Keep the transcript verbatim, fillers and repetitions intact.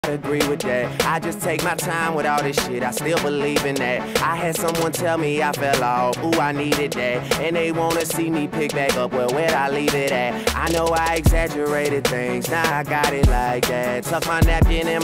agree with that. I just take my time with all this shit, I still believe in that. I had someone tell me I fell off, ooh, I needed that. And they wanna see me pick back up, well, where'd I leave it at? I know I exaggerated things, now I got it like that. Tuck my napkin in